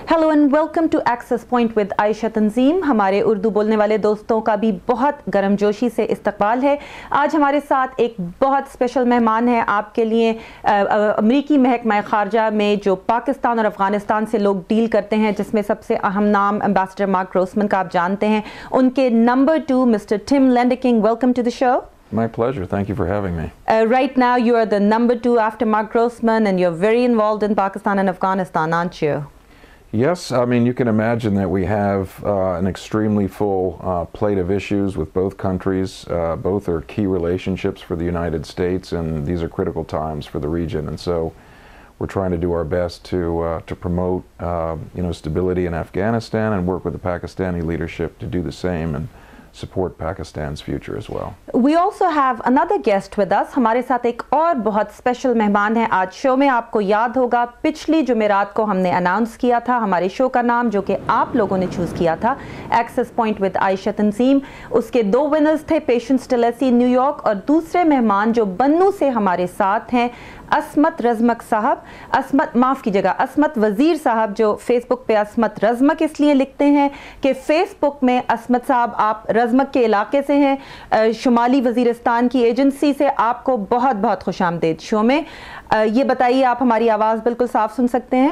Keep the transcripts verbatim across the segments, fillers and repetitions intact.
Hello and welcome to access point with Ayesha Tanzeem. हमारे उर्दू बोलने वाले दोस्तों का भी बहुत गर्मजोशी से इस्तकबाल है। आज हमारे साथ एक बहुत स्पेशल मेहमान है आपके लिए। अमरीकी महकमा खारजा में जो पाकिस्तान और अफगानिस्तान से लोग डील करते हैं, जिसमें सबसे अहम नाम एम्बेसडर मार्क ग्रोसमैन का आप जानते हैं, उनके number two mister Tim Lenderking, welcome to the show. My pleasure. Thank you for having me. Uh, right now, you are the number two after Mark Grossman, and you're very involved in Pakistan and Afghanistan, aren't you? Yes, I mean, you can imagine that we have uh, an extremely full uh, plate of issues with both countries. Uh, both are key relationships for the United States, and these are critical times for the region. And so we're trying to do our best to, uh, to promote uh, you know, stability in Afghanistan and work with the Pakistani leadership to do the same and support Pakistan's future as well. We also have another guest with us. हमारे साथ एक और बहुत special मेहमान है आज show में। आपको याद होगा पिछली जुमेरात को हमने अनाउंस किया था हमारे शो का नाम, जो कि आप लोगों ने चूज किया था, access point with Ayesha Tanzeem. उसके दो विनर्स थे, पेशेंस टिलेसी न्यूयॉर्क, और दूसरे मेहमान जो बन्नू से हमारे साथ हैं, असमत रज़मक साहब। असमत माफ़ कीजिएगा, असमत वज़ीर साहब, जो फेसबुक पे असमत रज़मक इसलिए लिखते हैं कि फेसबुक में असमत साहब आप रज़मक के इलाके से हैं, शुमाली वज़ीरिस्तान की एजेंसी से। आपको बहुत बहुत खुशामदीद शो में। ये बताइए, आप हमारी आवाज़ बिल्कुल साफ सुन सकते हैं?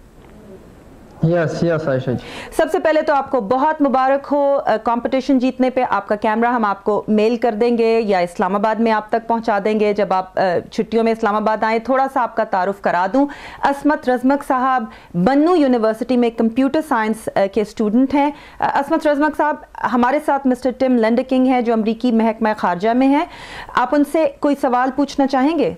यस यस आयशा जी, सबसे पहले तो आपको बहुत मुबारक हो कंपटीशन जीतने पे। आपका कैमरा हम आपको मेल कर देंगे या इस्लामाबाद में आप तक पहुंचा देंगे जब आप छुट्टियों में इस्लामाबाद आए। थोड़ा सा आपका तारुफ करा दूं, असमत रज़मक साहब बन्नू यूनिवर्सिटी में कंप्यूटर साइंस के स्टूडेंट हैं। असमत रज़मक साहब, हमारे साथ मिस्टर टिम लेंडकिंग हैं जो अमरीकी महकमा खारजा में हैं। आप उनसे कोई सवाल पूछना चाहेंगे?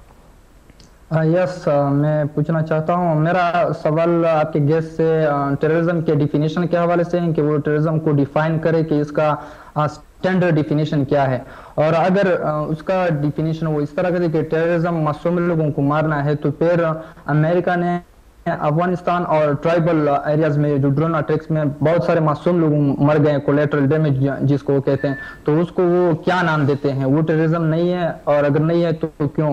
यस uh, yes, uh, मैं पूछना चाहता हूँ। मेरा सवाल आपके गेस्ट से टेररिज्म के डिफिनेशन के हवाले से है कि वो टेररिज्म को डिफाइन करे कि इसका स्टैंडर्ड डिफिनेशन क्या है, और अगर uh, उसका डिफिनेशन वो इस तरह करे कि टेररिज्म मासूम लोगों को मारना है, तो फिर अमेरिका ने अफगानिस्तान और ट्राइबल एरियाज में जो ड्रोन अटैक्स में बहुत सारे मासूम लोग मर गए, कोलेटरल डैमेज जिसको वो कहते हैं, तो उसको वो क्या नाम देते हैं? वो टेररिज्म नहीं है, और अगर नहीं है तो क्यों?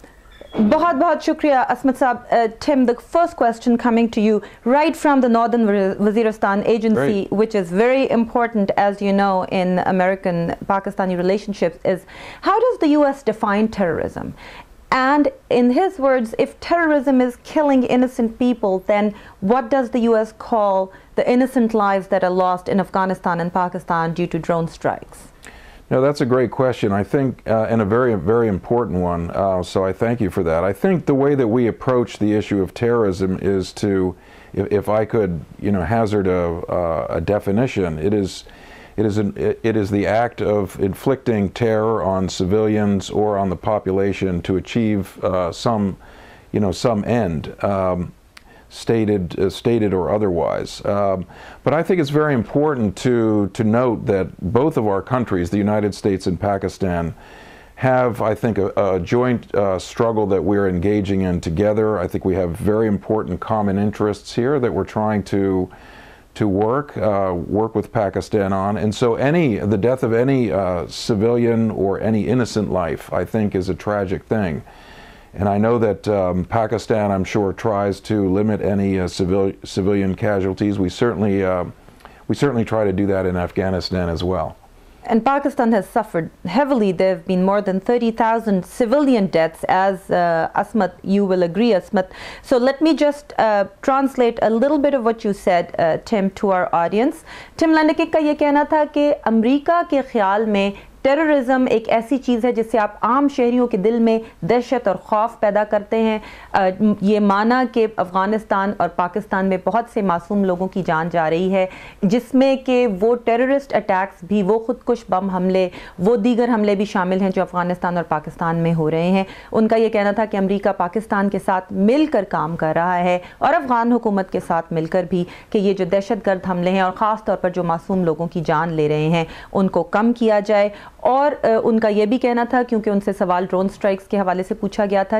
बहुत बहुत शुक्रिया असमत साहब। Tim, the first question coming to you right from the Northern Waziristan Agency, Great. which is very important, as you know, in American-Pakistani relationships, is how does the U S define terrorism? And in his words, if terrorism is killing innocent people, then what does the U S call the innocent lives that are lost in Afghanistan and Pakistan due to drone strikes? No, that's a great question. I think, uh, and a very, very important one. Uh, so I thank you for that. I think the way that we approach the issue of terrorism is to, if, if I could, you know, hazard a, uh, a definition, it is, it is, an, it is the act of inflicting terror on civilians or on the population to achieve uh, some, you know, some end. Um, stated uh, stated or otherwise. Um, but I think it's very important to to note that both of our countries, the United States and Pakistan, have, I think, a, a joint uh, struggle that we're engaging in together. I think we have very important common interests here that we're trying to to work uh, work with Pakistan on. And so any the death of any uh, civilian or any innocent life, I think, is a tragic thing. And I know that um, Pakistan, I'm sure, tries to limit any uh, civil, civilian casualties. We certainly, uh, we certainly try to do that in Afghanistan as well. And Pakistan has suffered heavily. There have been more than thirty thousand civilian deaths, as uh, Asmat, you will agree, Asmat. So let me just uh, translate a little bit of what you said, uh, Tim, to our audience. Tim लेंडकिंग का ये कहना था कि America के ख्याल में terrorism एक ऐसी चीज़ है जिससे आप आम शहरियों के दिल में दहशत और खौफ पैदा करते हैं। ये माना कि अफ़गानिस्तान और पाकिस्तान में बहुत से मासूम लोगों की जान जा रही है, जिसमें कि वो टेररिस्ट अटैक्स भी, वो खुदकुश बम हमले, वो दीगर हमले भी शामिल हैं जो अफ़गानिस्तान और पाकिस्तान में हो रहे हैं। उनका ये कहना था कि अमेरिका पाकिस्तान के साथ मिलकर काम कर रहा है और अफ़गान हुकूमत के साथ मिलकर भी कि ये जो दहशत गर्द हमले हैं और ख़ास तौर पर जो मासूम लोगों की जान ले रहे हैं उनको कम किया जाए। और उनका ये भी कहना था, क्योंकि उनसे सवाल ड्रोन स्ट्राइक्स के हवाले से पूछा गया था, कि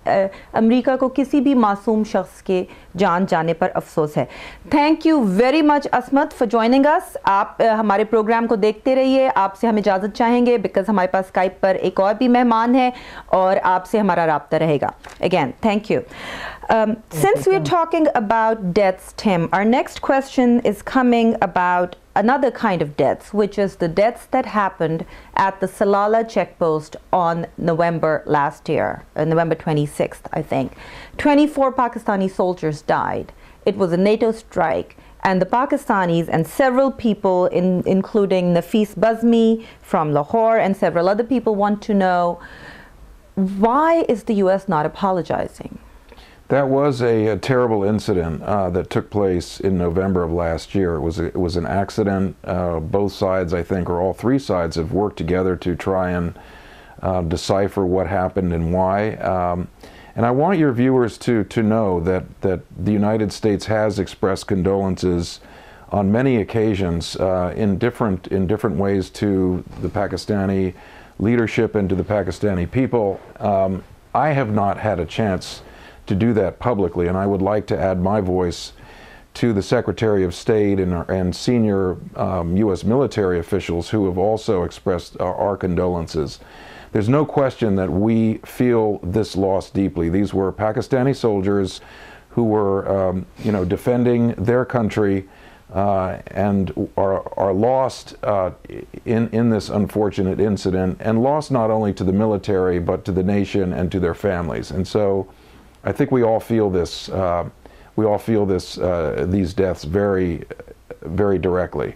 अमेरिका को किसी भी मासूम शख्स के जान जाने पर अफसोस है। Thank you very much Asmat for joining us. आप uh, हमारे प्रोग्राम को देखते रहिए। आपसे हम इजाज़त चाहेंगे बिकॉज हमारे पास स्काइप पर एक और भी मेहमान है और आपसे हमारा राब्ता रहेगा। Again thank you. Um, since we're talking about deaths, Tim, our next question is coming about another kind of deaths, which is the deaths that happened at the Salalah checkpost on November last year, uh, November twenty-sixth, I think. twenty-four Pakistani soldiers died. It was a NATO strike, and the Pakistanis and several people, in, including Nafis Bazmi from Lahore and several other people, want to know, why is the U S not apologizing? That was a, a terrible incident uh, that took place in November of last year. It was a, it was an accident. Uh, both sides, I think, or all three sides, have worked together to try and uh, decipher what happened and why. Um, and I want your viewers to to know that that the United States has expressed condolences on many occasions uh, in different in different ways to the Pakistani leadership and to the Pakistani people. Um, I have not had a chance to do that publicly, and I would like to add my voice to the Secretary of State and, and senior um, U S military officials who have also expressed our, our condolences. There's no question that we feel this loss deeply. These were Pakistani soldiers who were, um, you know, defending their country uh, and are, are lost uh, in, in this unfortunate incident, and lost not only to the military but to the nation and to their families. And so I think we all feel this. Uh, we all feel this. Uh, these deaths very, very directly,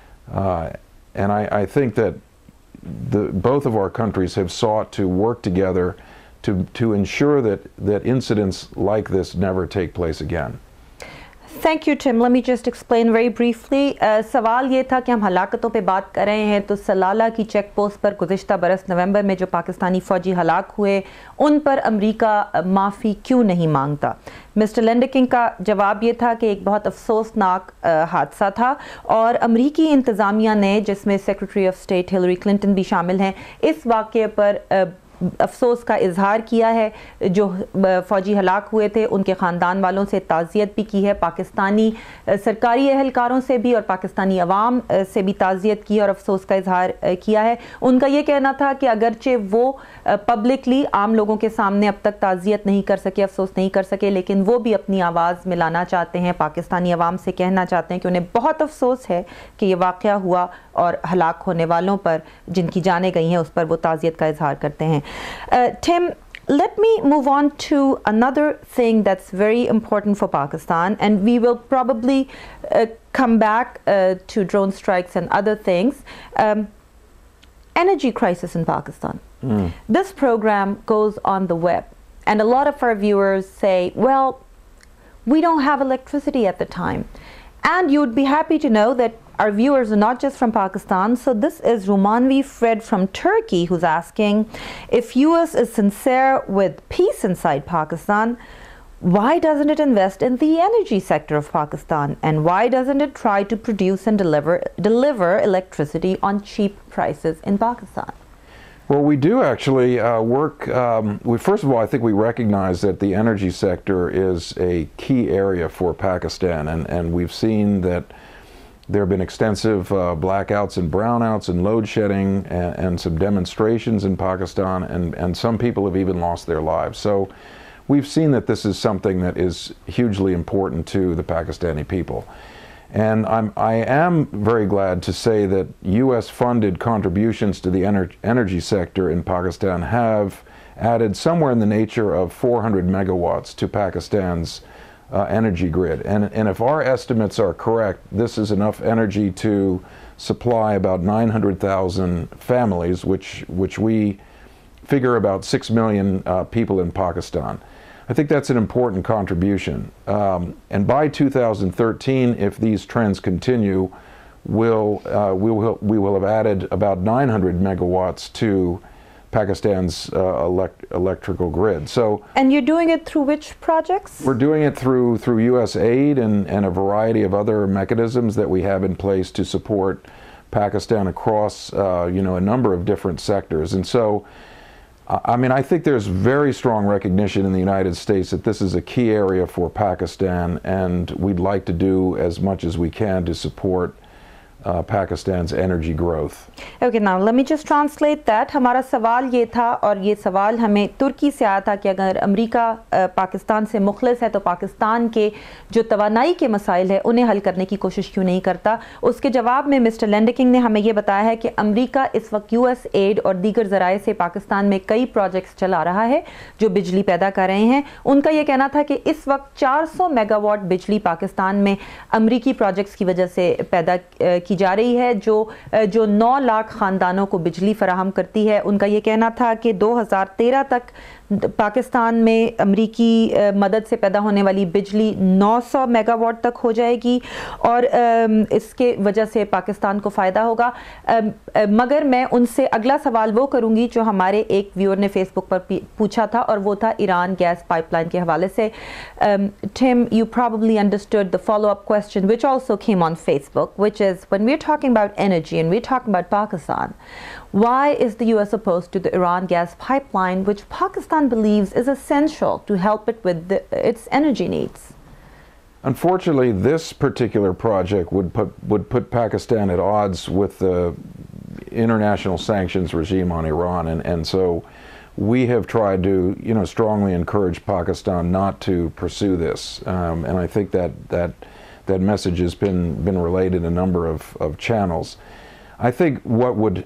uh, and I, I think that the, both of our countries have sought to work together to to ensure that that incidents like this never take place again. Thank you, Tim. Let me just explain very briefly. Uh, सवाल ये था कि हम हलाकतों पे बात कर रहे हैं, तो सलाला की चेक पोस्ट पर गुज़िश्ता बरस नवंबर में जो पाकिस्तानी फ़ौजी हलाक हुए, उन पर अमेरिका माफ़ी क्यों नहीं मांगता? मिस्टर लेंडकिंग का जवाब ये था कि एक बहुत अफसोसनाक हादसा था और अमरीकी इंतज़ामिया ने, जिसमें secretary of state Hillary Clinton भी शामिल हैं, इस वाक़े पर uh, अफसोस का इजहार किया है। जो फ़ौजी हलाक हुए थे उनके ख़ानदान वालों से ताज़ियत भी की है, पाकिस्तानी सरकारी एहलकारों से भी और पाकिस्तानी अवाम से भी ताज़ियत की और अफसोस का इजहार किया है। उनका ये कहना था कि अगरचे वो पब्लिकली आम लोगों के सामने अब तक ताज़ियत नहीं कर सके, अफसोस नहीं कर सके, लेकिन वो भी अपनी आवाज़ मिलाना चाहते हैं, पाकिस्तानी अवाम से कहना चाहते हैं कि उन्हें बहुत अफसोस है कि ये वाक़या हुआ और हलाक होने वालों पर, जिनकी जानें गई हैं, उस पर वो ताज़ियत का इजहार करते हैं। Uh, Tim, let me move on to another thing that's very important for Pakistan, and we will probably uh, come back uh, to drone strikes and other things. Um, energy crisis in Pakistan. Mm. This program goes on the web, and a lot of our viewers say, well, we don't have electricity at the time. And you'd be happy to know that our viewers are not just from Pakistan. So this is Rumanvi Fred from Turkey who's asking, if U S is sincere with peace inside Pakistan, why doesn't it invest in the energy sector of Pakistan? And why doesn't it try to produce and deliver, deliver electricity on cheap prices in Pakistan? Well, we do actually uh, work, um, we, first of all, I think we recognize that the energy sector is a key area for Pakistan, and, and we've seen that there have been extensive uh, blackouts and brownouts and load shedding and, and some demonstrations in Pakistan, and, and some people have even lost their lives. So we've seen that this is something that is hugely important to the Pakistani people. And I'm, I am very glad to say that U S funded contributions to the ener energy sector in Pakistan have added somewhere in the nature of four hundred megawatts to Pakistan's uh, energy grid. And, and if our estimates are correct, this is enough energy to supply about nine hundred thousand families, which, which we figure about six million uh, people in Pakistan. I think that's an important contribution. Um, and by two thousand thirteen, if these trends continue, we'll, uh, we, will, we will have added about nine hundred megawatts to Pakistan's uh, elect electrical grid. So, and you're doing it through which projects? We're doing it through, through U S aid and, and a variety of other mechanisms that we have in place to support Pakistan across uh, you know, a number of different sectors. And so I mean, I think there's very strong recognition in the United States that this is a key area for Pakistan, and we'd like to do as much as we can to support uh, Pakistan's energy growth. Okay, now let me just translate that. हमारा सवाल ये था, और ये सवाल हमें तुर्की से आया था कि अगर अमेरिका पाकिस्तान से मुखलिस है तो पाकिस्तान के जो तवानाई के मसाइल है उन्हें हल करने की कोशिश क्यों नहीं करता। उसके जवाब में मिस्टर लेंडकिंग ने हमें ये बताया है कि अमेरिका इस वक्त यूएस एड और दीगर ज़राए से पाकिस्तान में कई प्रोजेक्ट्स चला रहा है जो बिजली पैदा कर रहे हैं। उनका ये कहना था कि इस वक्त चार सौ मेगावाट बिजली पाकिस्तान में अमेरिकी प्रोजेक्ट्स की वजह से पैदा की जा रही है, जो जो नौ लाख ख़ानदानों को बिजली फराहम करती है। उनका ये कहना था कि दो हज़ार तेरह तक पाकिस्तान में अमरीकी मदद से पैदा होने वाली बिजली नौ सौ मेगावाट तक हो जाएगी और इसके वजह से पाकिस्तान को फ़ायदा होगा। मगर मैं उनसे अगला सवाल वो करूँगी जो हमारे एक व्यूअर ने फेसबुक पर पूछा था, और वो था ईरान गैस पाइपलाइन के हवाले से। Tim, you probably understood the follow-up question which also came on Facebook, which is when we're talking about energy and we're talking about Pakistan, why is the U S opposed to the Iran gas pipeline, which Pakistan believes is essential to help it with the, its energy needs? Unfortunately, this particular project would put would put Pakistan at odds with the international sanctions regime on Iran, and and so we have tried to, you know, strongly encourage Pakistan not to pursue this, um, and I think that that that message has been been relayed in a number of of channels. I think what would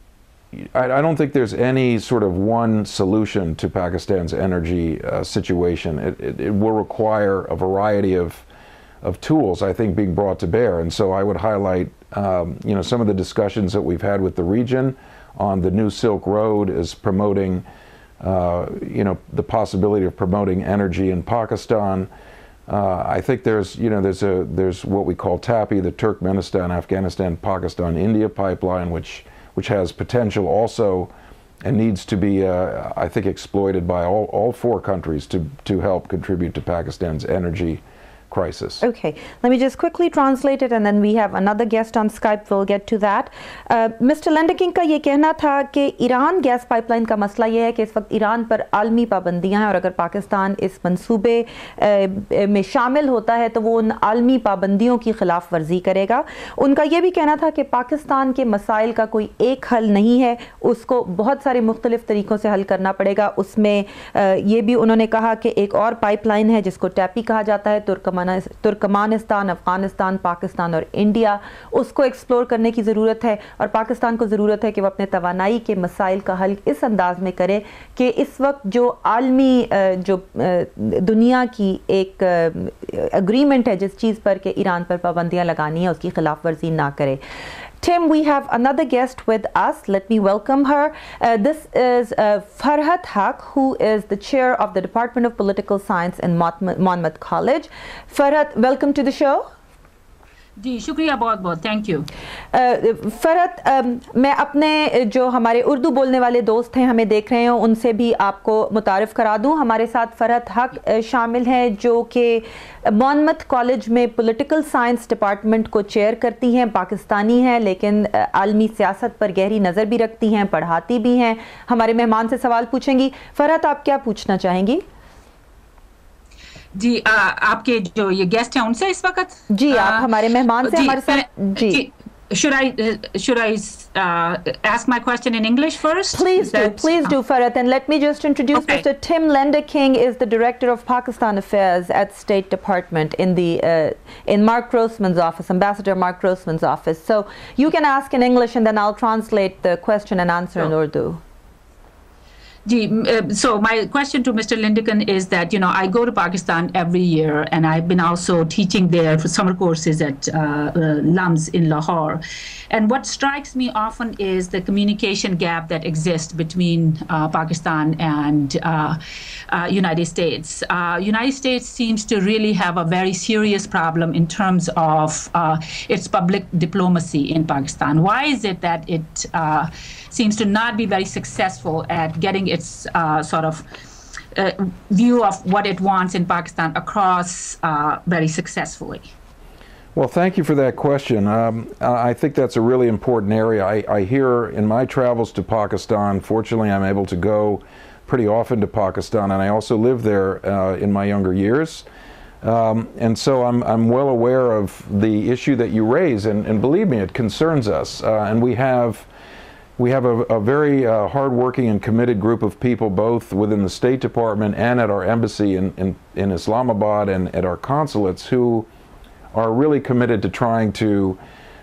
I, I don't think there's any sort of one solution to Pakistan's energy uh, situation. It, it, it will require a variety of of tools, I think, being brought to bear. And so I would highlight, um, you know, some of the discussions that we've had with the region on the new Silk Road is promoting, uh, you know, the possibility of promoting energy in Pakistan. Uh, I think there's, you know, there's a there's what we call TAPI, the Turkmenistan, Afghanistan, Pakistan, India pipeline, which which has potential also and needs to be, uh, I think, exploited by all, all four countries to, to help contribute to Pakistan's energy crisis. Okay, let me just quickly translate it, and then we have another guest on Skype. We'll get to that. uh, Mister Lendeking का ये कहना था कि Iran gas pipeline का मसला ये है कि इस वक्त ईरान पर आलमी पाबंदियां हैं और अगर पाकिस्तान इस मंसूबे में शामिल होता है तो वो उन आलमी पाबंदियों की खिलाफ वर्जी करेगा। उनका ये भी कहना था कि पाकिस्तान के मसाइल का कोई एक हल नहीं है, उसको बहुत सारे मुख्तलिफ तरीक़ों से हल करना पड़ेगा। उसमें ये भी उन्होंने कहा कि एक और पाइपलाइन है जिसको टैपी कहा जाता है, तुर्कमान तुर्कमानिस्तान, अफगानिस्तान, पाकिस्तान और इंडिया, उसको एक्सप्लोर करने की ज़रूरत है और पाकिस्तान को ज़रूरत है कि वो अपने तवानाई के मसाइल का हल इस अंदाज में करे कि इस वक्त जो आलमी जो दुनिया की एक एग्रीमेंट है जिस चीज़ पर कि ईरान पर पाबंदियाँ लगानी है उसकी खिलाफ वर्जी ना करे। Tim, we have another guest with us. Let me welcome her. Uh, this is uh, Farhat Haq, who is the chair of the Department of Political Science in Monmouth College. Farhat, welcome to the show. जी शुक्रिया बहुत बहुत, thank you. Farhat, मैं अपने जो हमारे उर्दू बोलने वाले दोस्त हैं हमें देख रहे हो उनसे भी आपको मुतारिफ़ करा दूं। हमारे साथ फरहत हक शामिल हैं जो कि मॉनमथ कॉलेज में पॉलिटिकल साइंस डिपार्टमेंट को चेयर करती हैं, पाकिस्तानी हैं लेकिन आलमी सियासत पर गहरी नज़र भी रखती हैं, पढ़ाती भी हैं। हमारे मेहमान से सवाल पूछेंगी। फरहत, आप क्या पूछना चाहेंगी? जी आ, आपके जो ये गेस्ट हैं उनसे इस वक्त जी आ, आप हमारे मेहमान से हमारे साथ जी, जी should I uh, should I uh, ask my question in English first? Please do, please do, Farhat, and let me just introduce okay. Mister Tim Lendeking is the Director of Pakistan Affairs at State Department in the uh, in Mark Grossman's office, Ambassador Mark Grossman's office. So you can ask in English and then I'll translate the question and answer oh. in Urdu. So my question to Mister Lendeking is that, you know, I go to Pakistan every year and I've been also teaching there for summer courses at uh, uh, Lums in Lahore. And what strikes me often is the communication gap that exists between uh, Pakistan and uh, uh, United States. Uh, United States seems to really have a very serious problem in terms of uh, its public diplomacy in Pakistan. Why is it that it uh, seems to not be very successful at getting its uh, sort of uh, view of what it wants in Pakistan across uh, very successfully? Well, thank you for that question. Um, I think that's a really important area. I, I hear in my travels to Pakistan, fortunately I'm able to go pretty often to Pakistan, and I also lived there uh, in my younger years. Um, and so I'm, I'm well aware of the issue that you raise, and, and believe me, it concerns us. Uh, and we have, we have a, a very uh, hardworking and committed group of people, both within the State Department and at our embassy in, in, in Islamabad and at our consulates, who are really committed to trying to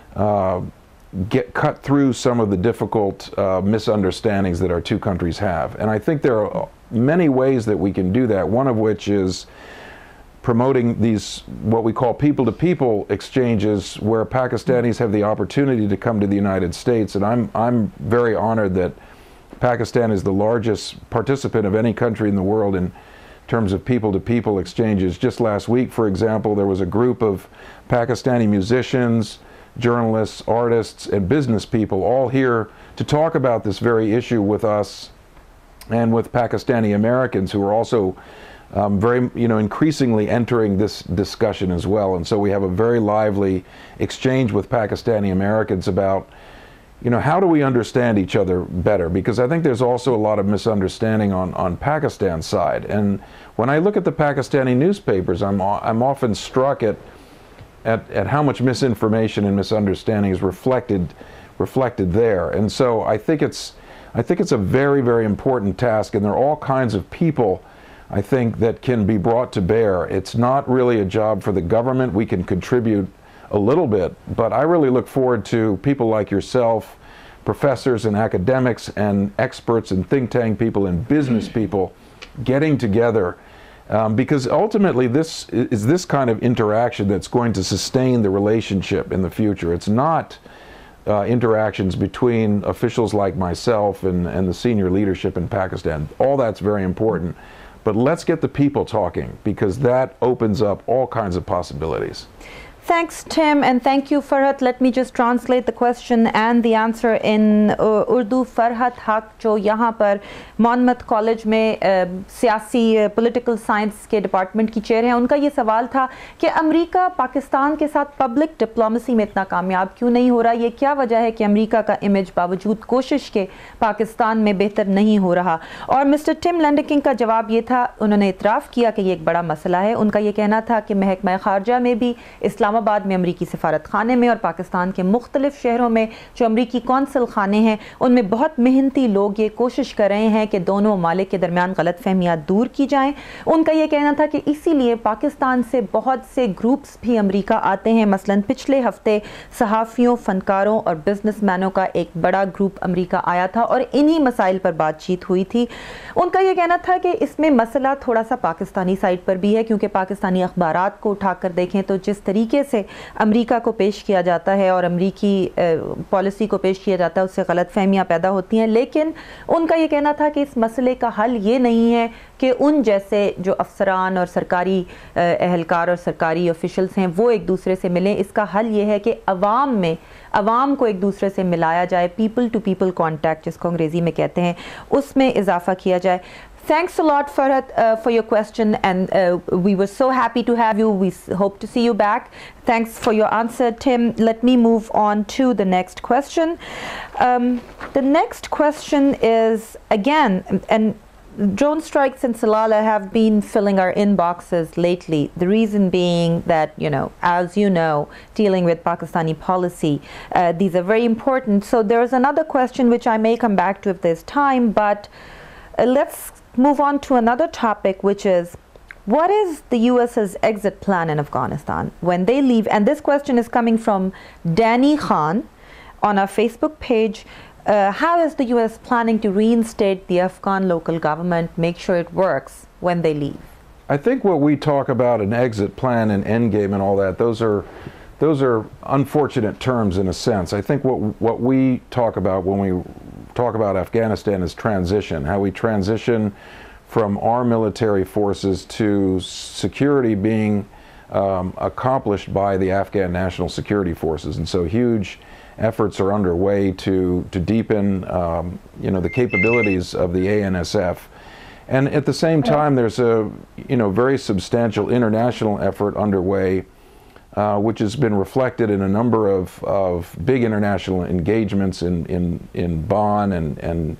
uh, get cut through some of the difficult uh, misunderstandings that our two countries have. And I think there are many ways that we can do that, one of which is promoting these, what we call people-to-people exchanges, where Pakistanis have the opportunity to come to the United States. And I'm, I'm very honored that Pakistan is the largest participant of any country in the world in terms of people-to-people exchanges. Just last week, for example, there was a group of Pakistani musicians, journalists, artists, and business people all here to talk about this very issue with us and with Pakistani Americans, who are also Um, very, you know, increasingly entering this discussion as well. And so we have a very lively exchange with Pakistani Americans about, you know, how do we understand each other better? Because I think there's also a lot of misunderstanding on, on Pakistan's side. And when I look at the Pakistani newspapers, I'm, I'm often struck at, at, at how much misinformation and misunderstanding is reflected, reflected there. And so I think it's, I think it's a very, very important task, and there are all kinds of people, I think, that can be brought to bear. It's not really a job for the government. We can contribute a little bit, but I really look forward to people like yourself, professors and academics and experts and think tank people and business people getting together, um, because ultimately this is this kind of interaction that's going to sustain the relationship in the future. It's not uh, interactions between officials like myself and, and the senior leadership in Pakistan. All that's very important. But let's get the people talking, because that opens up all kinds of possibilities. Thanks, Tim, and thank you, Farhat. Let me just translate the question and the answer in uh, Urdu. Farhat Haq, जो यहाँ पर Monmouth college में uh, सियासी political science के department की chair हैं, उनका ये सवाल था कि अमेरिका पाकिस्तान के साथ पब्लिक डिप्लोमेसी में इतना कामयाब क्यों नहीं हो रहा? ये क्या वजह है कि अमेरिका का इमेज बावजूद कोशिश के पाकिस्तान में बेहतर नहीं हो रहा? और मिस्टर टिम लेंडिकिन का जवाब ये था, उन्होंने इतराफ़ किया कि ये एक बड़ा मसला है। उनका ये कहना था कि महकमा ख़ारजा में भी, इस्लामाबाद में अमरीकी सफारत खाने में और पाकिस्तान के मुख्तलिफ शहरों में जो अमरीकी कौंसल खाने हैं, उनमें बहुत मेहनती लोग ये कोशिश कर रहे हैं कि दोनों ममालिक के दरमियान गलत फहमियाँ दूर की जाएं। उनका ये कहना था कि इसीलिए पाकिस्तान से बहुत से ग्रुप्स भी अमरीका आते हैं। मसलन पिछले हफ्ते सहाफ़ियों, फ़नकारों और बिजनेसमैनों का एक बड़ा ग्रुप अमरीका आया था और इन्हीं मसाइल पर बातचीत हुई थी। उनका ये कहना था कि इसमें मसला थोड़ा सा पाकिस्तानी साइड पर भी है, क्योंकि पाकिस्तानी अखबारात को उठाकर देखें तो जिस तरीके से अमेरिका को पेश किया जाता है और अमेरिकी पॉलिसी को पेश किया जाता है, उससे गलत फहमियाँ पैदा होती हैं। लेकिन उनका ये कहना था कि इस मसले का हल ये नहीं है कि उन जैसे जो अफसरान और सरकारी अहलकार और सरकारी ऑफिशल्स हैं वो एक दूसरे से मिलें। इसका हल ये है कि अवाम में अवाम को एक दूसरे से मिलाया जाए, पीपल टू पीपल कॉन्टैक्ट जिसको अंग्रेज़ी में कहते हैं, उसमें इजाफा किया जाए। Thanks a lot, Farhat, uh, for your question, and uh, we were so happy to have you. We hope to see you back. Thanks for your answer, Tim. Let me move on to the next question. Um, the next question is, again, and drone strikes in Salalah have been filling our inboxes lately. The reason being that, you know, as you know, dealing with Pakistani policy, uh, these are very important. So there's another question which I may come back to if there's time, but uh, let's move on to another topic, which is, what is the U S's exit plan in Afghanistan when they leave? And this question is coming from Danny Khan on our Facebook page. Uh, how is the U S planning to reinstate the Afghan local government, make sure it works when they leave? I think what we talk about, an exit plan and endgame and all that, those are those are unfortunate terms in a sense. I think what what we talk about when we talk about Afghanistan is transition, how we transition from our military forces to security being um, accomplished by the Afghan National Security Forces. And so huge efforts are underway to, to deepen um, you know, the capabilities of the A N S F. And at the same time, there's a you know, very substantial international effort underway Uh, which has been reflected in a number of, of big international engagements in, in, in Bonn and, and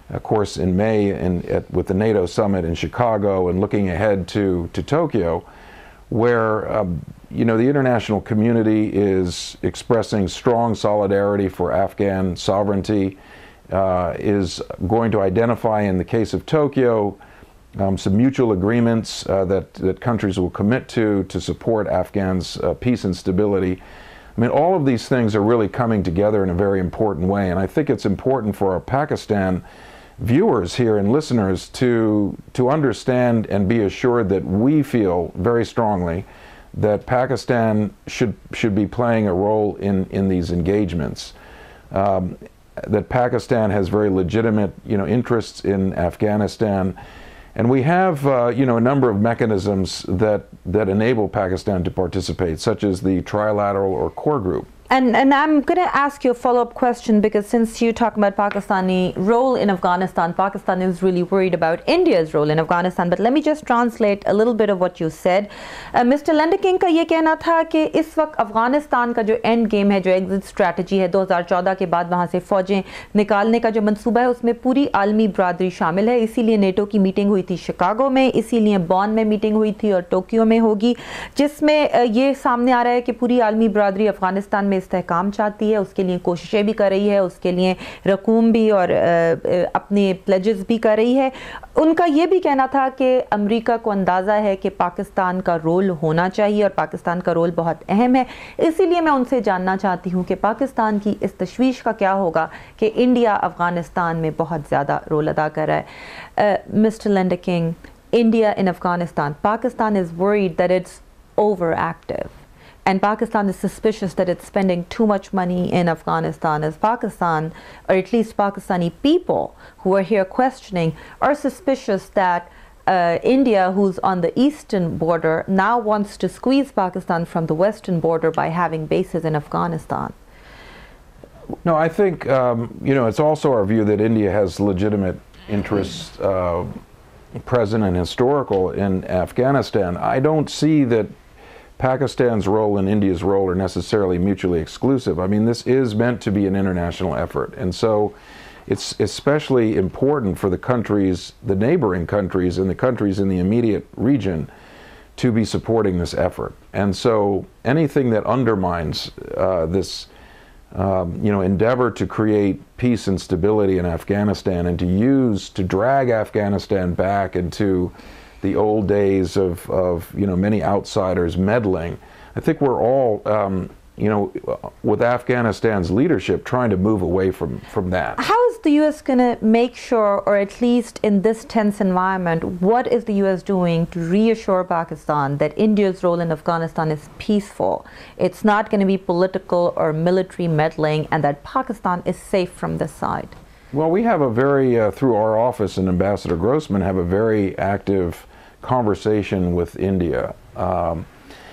of course, in May in, at, with the NATO summit in Chicago and looking ahead to, to Tokyo, where um, you know, the international community is expressing strong solidarity for Afghan sovereignty, uh, is going to identify, in the case of Tokyo, um, some mutual agreements uh, that, that countries will commit to to support Afghans' uh, peace and stability. I mean, all of these things are really coming together in a very important way, and I think it's important for our Pakistan viewers here and listeners to, to understand and be assured that we feel very strongly that Pakistan should, should be playing a role in, in these engagements. Um, that Pakistan has very legitimate, you know, interests in Afghanistan. And we have, uh, you know, a number of mechanisms that, that enable Pakistan to participate, such as the trilateral or core group. And, and I'm going to ask you a follow-up question, because since you talk about Pakistani role in Afghanistan, Pakistan is really worried about India's role in Afghanistan. But let me just translate a little bit of what you said. Uh, Mister Lendeking का ये कहना था कि इस वक्त अफगानिस्तान का जो end game है, जो एग्जिट स्ट्रैटेजी है, दो हज़ार चौदह के बाद वहाँ से फौजें निकालने का जो मंसूबा है, उसमें पूरी आलमी बरादरी शामिल है। इसीलिए नेटो की मीटिंग हुई थी शिकागो में, इसीलिए बॉन में मीटिंग हुई थी और टोक्यो में होगी, जिसमें ये सामने आ रहा है कि पूरी आलमी बरादरी अफगानिस्तान में इस्तेहकाम चाहती है, उसके लिए कोशिशें भी कर रही है, उसके लिए रकूम भी और अपने प्लेजेस भी कर रही है। उनका ये भी कहना था कि अमेरिका को अंदाज़ा है कि पाकिस्तान का रोल होना चाहिए और पाकिस्तान का रोल बहुत अहम है। इसीलिए मैं उनसे जानना चाहती हूँ कि पाकिस्तान की इस तशवीश का क्या होगा कि इंडिया अफगानिस्तान में बहुत ज़्यादा रोल अदा कर रहा है। Mister Lenderking, India in Afghanistan, Pakistan is worried that it's overactive. And Pakistan is suspicious that it's spending too much money in Afghanistan, as Pakistan, or at least Pakistani people who are here questioning, are suspicious that uh, India, who's on the eastern border, now wants to squeeze Pakistan from the western border by having bases in Afghanistan. No, I think, um, you know, it's also our view that India has legitimate interests uh, present and historical in Afghanistan. I don't see that Pakistan's role and India's role are necessarily mutually exclusive. I mean, this is meant to be an international effort, and so it's especially important for the countries, the neighboring countries and the countries in the immediate region to be supporting this effort. And so anything that undermines uh, this um, you know, endeavor to create peace and stability in Afghanistan and to use, to drag Afghanistan back into the old days of, of, you know, many outsiders meddling. I think we're all, um, you know, with Afghanistan's leadership, trying to move away from, from that. How is the U S going to make sure, or at least in this tense environment, what is the U S doing to reassure Pakistan that India's role in Afghanistan is peaceful? It's not going to be political or military meddling, and that Pakistan is safe from this side? Well, we have a very, uh, through our office and Ambassador Grossman, have a very active conversation with India, um,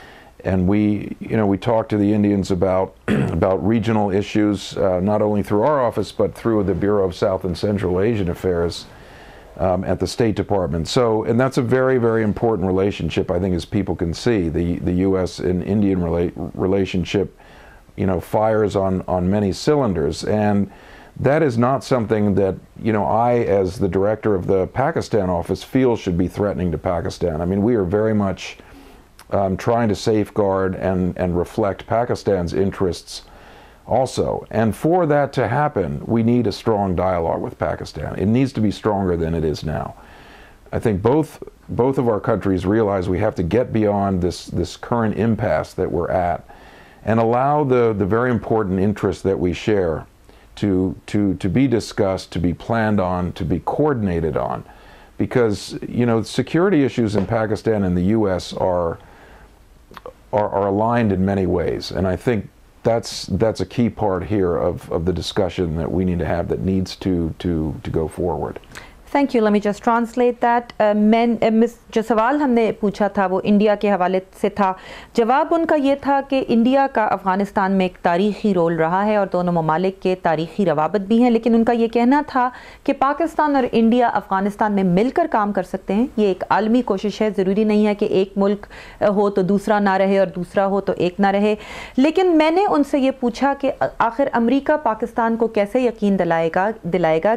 and we, you know, we talk to the Indians about about regional issues, uh, not only through our office but through the Bureau of South and Central Asian Affairs um, at the State Department. So, and that's a very, very important relationship, I think, as people can see. The the U S and Indian rela relationship, you know, fires on on many cylinders, and that is not something that, you know, I, as the director of the Pakistan office, feel should be threatening to Pakistan. I mean, we are very much um, trying to safeguard and, and reflect Pakistan's interests also. And for that to happen, we need a strong dialogue with Pakistan. It needs to be stronger than it is now. I think both, both of our countries realize we have to get beyond this, this current impasse that we're at and allow the, the very important interests that we share to, to, to be discussed, to be planned on, to be coordinated on. Because, you know, security issues in Pakistan and the U S are, are, are aligned in many ways. And I think that's, that's a key part here of, of the discussion that we need to have, that needs to, to, to go forward. Thank you. Let me just translate that. Uh, मैं मिस जो सवाल हमने पूछा था वो India के हवाले से था। जवाब उनका ये था कि इंडिया का अफ़गानिस्तान में एक तारीख़ी रोल रहा है और दोनों ममालिक के तारीख़ी रवाबत भी हैं, लेकिन उनका ये कहना था कि पाकिस्तान और इंडिया अफ़गानिस्तान में मिलकर काम कर सकते हैं। ये एक आलमी कोशिश है, ज़रूरी नहीं है कि एक मुल्क हो तो दूसरा ना रहे और दूसरा हो तो एक ना रहे। लेकिन मैंने उनसे ये पूछा कि आखिर अमेरिका पाकिस्तान को कैसे यकीन दिलाएगा दिलाएगा कि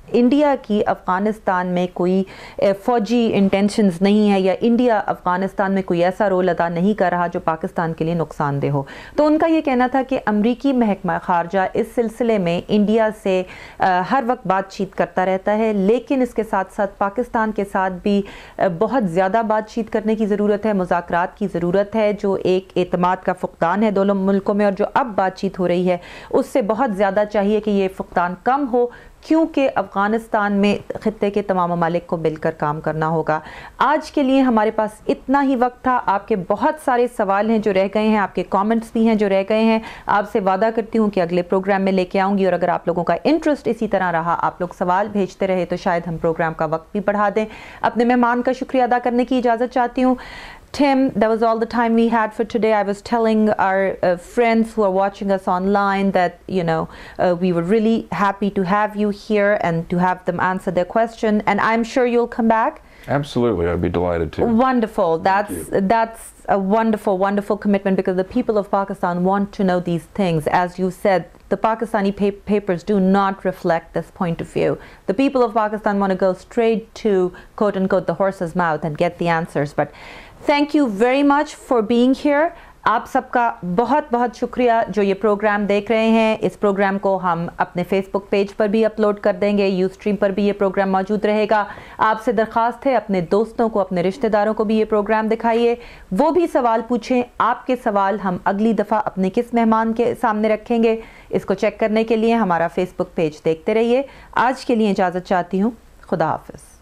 इंडिया की अफ़गानिस्तान में कोई फ़ौजी इंटेंशंस नहीं है, या इंडिया अफ़गानिस्तान में कोई ऐसा रोल अदा नहीं कर रहा जो पाकिस्तान के लिए नुकसानदेह हो। तो उनका ये कहना था कि अमरीकी महकमा ख़ारजा इस सिलसिले में इंडिया से आ, हर वक्त बातचीत करता रहता है, लेकिन इसके साथ साथ पाकिस्तान के साथ भी आ, बहुत ज़्यादा बातचीत करने की ज़रूरत है, मुज़ाकरात की ज़रूरत है, जो एक एतमाद का फ़ुक़दान है दोनों मुल्कों में, और जो अब बातचीत हो रही है उससे बहुत ज़्यादा चाहिए कि ये फ़ुक़दान कम हो, क्योंकि अफ़गानिस्तान में ख़ित्ते के तमाम ममालिक को मिलकर काम करना होगा। आज के लिए हमारे पास इतना ही वक्त था। आपके बहुत सारे सवाल हैं जो रह गए हैं, आपके कमेंट्स भी हैं जो रह गए हैं। आपसे वादा करती हूँ कि अगले प्रोग्राम में लेके आऊँगी, और अगर आप लोगों का इंटरेस्ट इसी तरह रहा, आप लोग सवाल भेजते रहे, तो शायद हम प्रोग्राम का वक्त भी बढ़ा दें। अपने मेहमान का शुक्रिया अदा करने की इजाज़त चाहती हूँ। Tim, that was all the time we had for today. I was telling our uh, friends who are watching us online that, you know, uh, we were really happy to have you here and to have them answer their question. And I'm sure you'll come back. Absolutely, I'd be delighted to. Wonderful. That's that's a wonderful, wonderful commitment, because the people of Pakistan want to know these things. As you said, the Pakistani pa papers do not reflect this point of view. The people of Pakistan want to go straight to, quote unquote, the horse's mouth and get the answers. But thank you very much for being here. आप सबका बहुत बहुत शुक्रिया जो ये programme देख रहे हैं। इस प्रोग्राम को हम अपने फेसबुक पेज पर भी अपलोड कर देंगे, यू स्ट्रीम पर भी ये प्रोग्राम मौजूद रहेगा। आपसे दरख्वास्त है, अपने दोस्तों को, अपने रिश्तेदारों को भी ये प्रोग्राम दिखाइए, वो भी सवाल पूछें। आपके सवाल हम अगली दफ़ा अपने किस मेहमान के सामने रखेंगे, इसको चेक करने के लिए हमारा फेसबुक पेज देखते रहिए। आज के लिए इजाज़त चाहती हूँ। खुदा हाफिज़।